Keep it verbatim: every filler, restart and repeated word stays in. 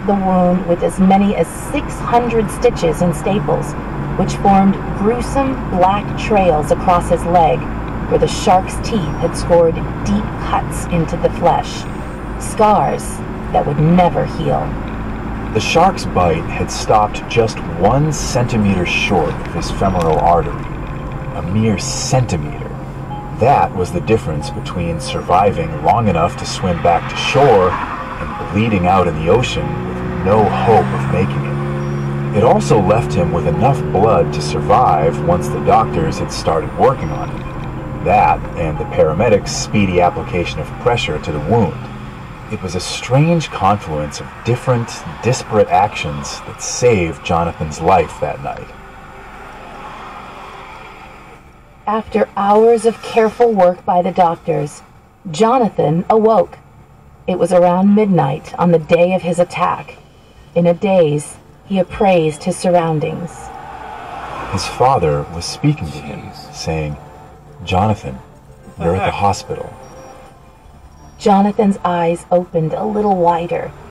the wound with as many as six hundred stitches and staples, which formed gruesome black trails across his leg where the shark's teeth had scored deep cuts into the flesh, scars that would never heal. The shark's bite had stopped just one centimeter short of his femoral artery. A mere centimeter. That was the difference between surviving long enough to swim back to shore and bleeding out in the ocean with no hope of making it. It also left him with enough blood to survive once the doctors had started working on him. That, and the paramedics' speedy application of pressure to the wound. It was a strange confluence of different, disparate actions that saved Jonathan's life that night. After hours of careful work by the doctors, Jonathan awoke. It was around midnight on the day of his attack. In a daze, he appraised his surroundings. His father was speaking to him, saying, "Jonathan, you're at the hospital." Jonathan's eyes opened a little wider